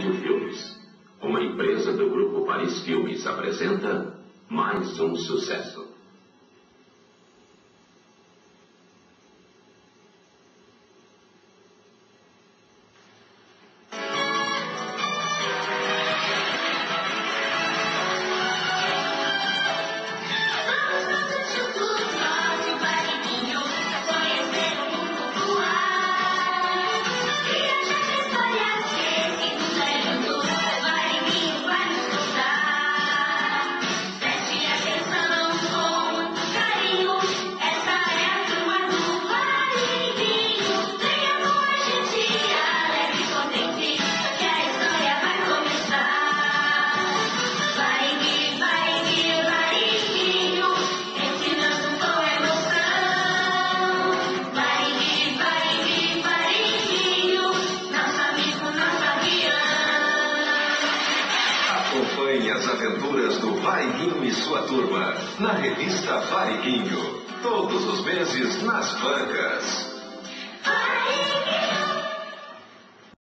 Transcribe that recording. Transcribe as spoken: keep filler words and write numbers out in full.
Estúdio Filmes. Uma empresa do Grupo Paris Filmes apresenta mais um sucesso. Acompanhe as aventuras do Variguinho e sua turma na revista Variguinho, todos os meses nas bancas.